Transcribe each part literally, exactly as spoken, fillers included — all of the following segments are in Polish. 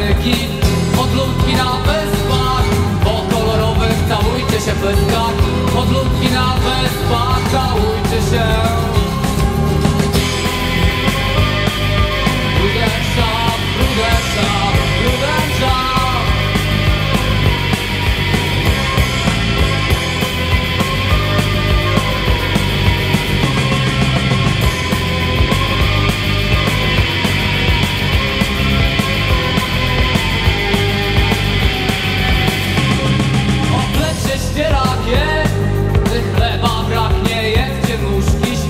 Ameryki, odludki na wyspach, po kolorowych całujcie się w pyskach. Odludki na wyspach, całujcie się. Prudensza, prudensza, prudensza. Ścierakie, gdy chleba braknie, jedzcie nóżki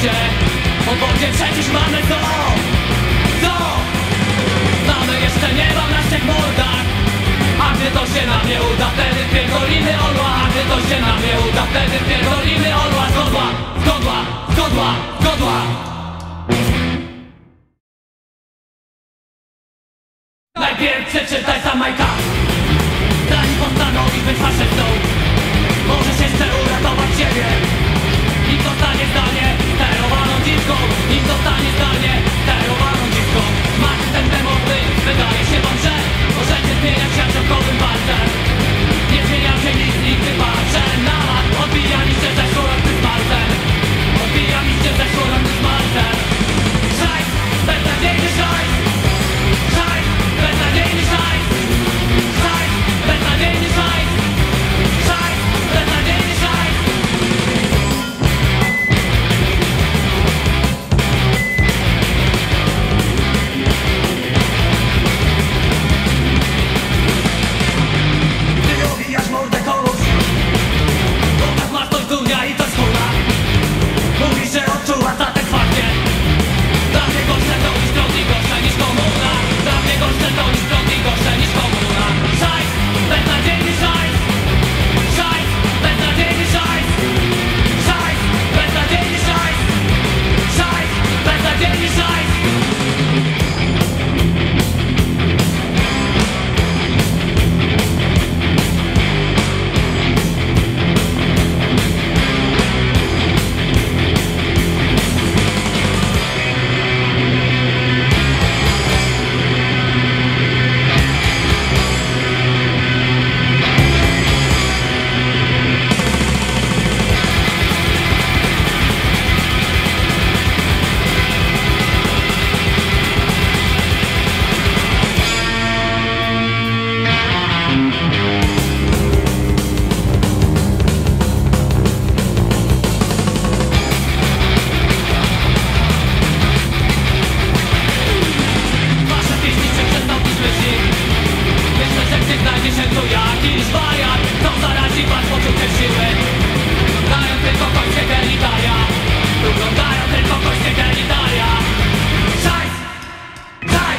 wodzie, o wodzie przecież mamy to, to mamy jeszcze nieba w naszych mordach. A gdy to się nam nie uda, wtedy pierdolimy orła. A gdy to się nam nie uda, wtedy pierdolimy orła. Zgodła, zgodła, zgodła, zgodła. Najpierw przeczytaj sam Majka, zanim postanowisz być faszystą. Możesz jeszcze uratować siebie. Nim zostanie zdalnie sterowaną dziwką, nim zostanie zdalnie sterowaną dziwką. Macie ten demotny, wydaje się wam, że możecie zmieniać się ciągowym palcem. Nie zmieniam się nic, nigdy patrzę na was. Odbija mi się zeszłoroczny smalcem. Odbija mi się zeszłoroczny smalcem. Szajs, beznadziejny szajs. Szajs, beznadziejny szajs. Szajs, beznadziejny szajs. Szajs, beznadziejny szajs. Ty obijasz mordę komuś, bo tak masz coś durnia i coś chuja. Mówisz, że odczuwa satysfakcję. Dla mnie gorsze to niż prąd i gorsze niż komuna. Dla mnie gorsze to niż prąd i gorsze niż komuna. Szajs, beznadziejny szajs. Szajs, beznadziejny szajs. Szajs, beznadziejny szajs. Szajs, beznadziejny szajs. Wasze pieśni przeprzestał dziś myśli. Myślę, że gdy znajdzie się tu jakiś wariat, to zarazi was poczuciem siły. Dają tylko końskie genitalia. Wyglądają tylko końskie genitalia. Szajs! Szajs!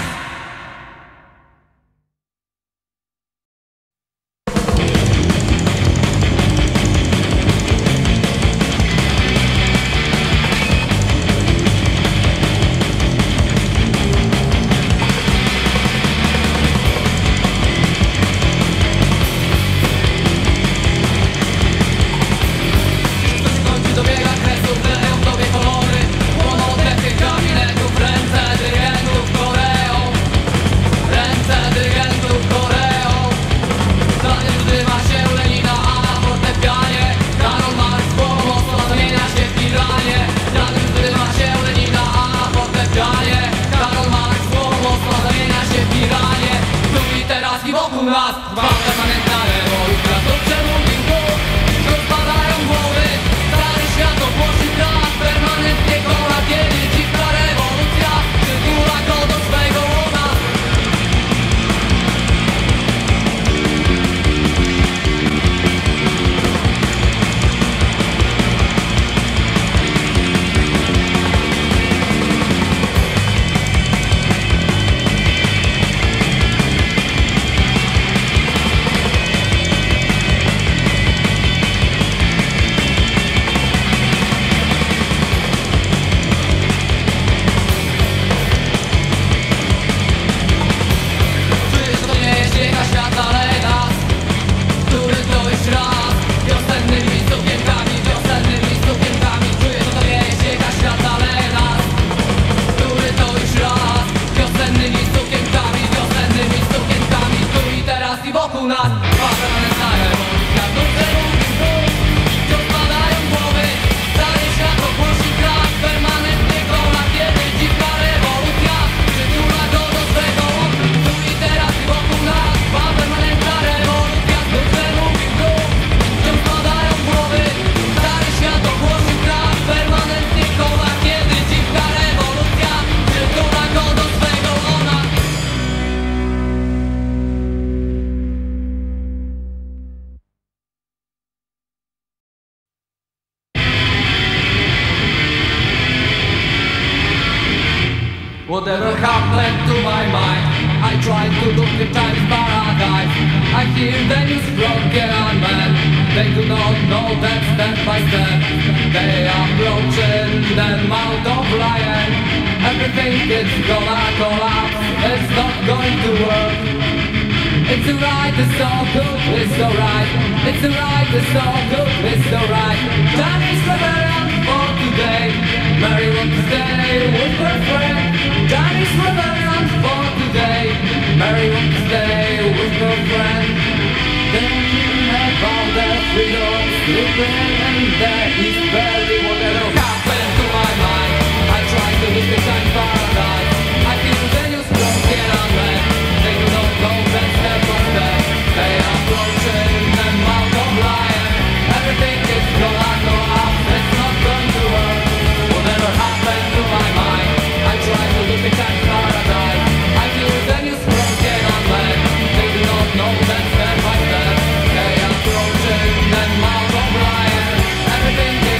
To się kończy, dobiega kresu, wyleją w tobie kolory. Płoną odrębnych gabinetów, ręce dyrygentów Koreą. Ręce dyrygentów Koreą. Zanim zdyma się Lenina, a na fortepianie Karol Marx pomocno zamienia się w tiranie. Zanim zdyma się Lenina, a na fortepianie Karol Marx pomocno zamienia się w tiranie. Tu i teraz i wokół nas dwa permanentna rewolucja. To przemówił Bóg, rozpadają głowy. Stary świat ogłosi brak, permanentnie kola kiedy dziwka rewolucja przytula go do swego łona. looking times paradise. I hear the news broken on men. They do not know that step by step they are approaching the Mount of Lion. Everything is gonna collapse, it's not going to work. It's alright, it's all good, it's alright. It's alright, it's all good, it's alright. Time is rebellion for today. Mary wants to stay with her friend. Time is rebellion for today. Mary wants to stay with her friend. Thinking about the freedom, sleeping in the East Valley. Whatever happened to my mind, I try to look the time paradise. I feel the news broken on men. They do not know that step by step they are approaching the Mount of Lion. Everything is gonna go up, it's not going to work. Whatever happened to my mind, I try to look the time paradise. I feel the news broken on men. They do not know that step by step they are approaching the Mount of Lion. Everything is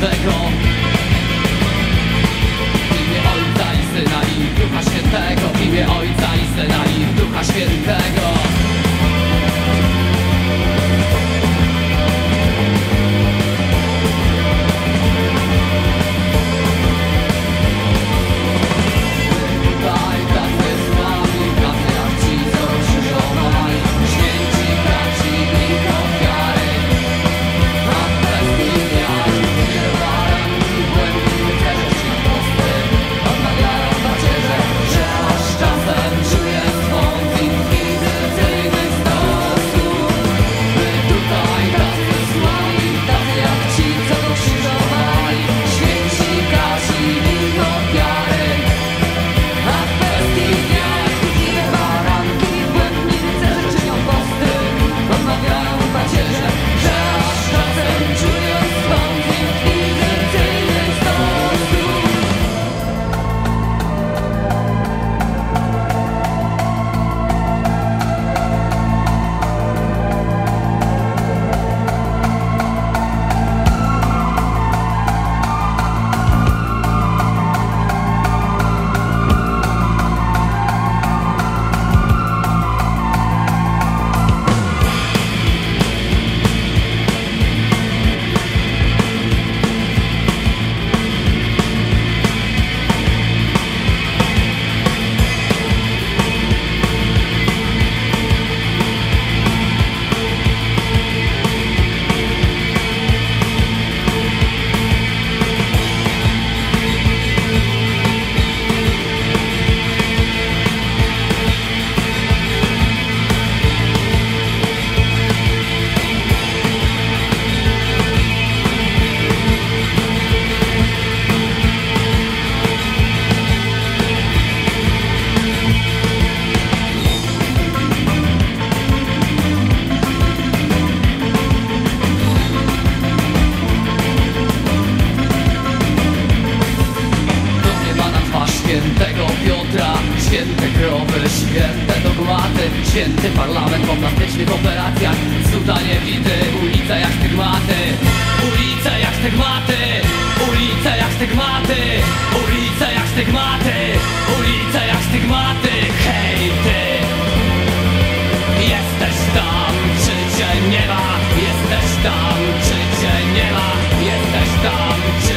Świętego. W imię Ojca i Syna i Ducha Świętego. W imię Ojca i Syna i Ducha Świętego. Świętego Piotra, święte krowy, święte dogmaty, święty parlament po plastycznych operacjach, cudanie widy, ulice jak stygmaty, ulice jak stygmaty, ulice jak stygmaty, ulice jak stygmaty, ulice jak stygmaty. Hej ty, jesteś tam, czy cię nie ma, jesteś tam, czy cię nie ma, jesteś tam, czy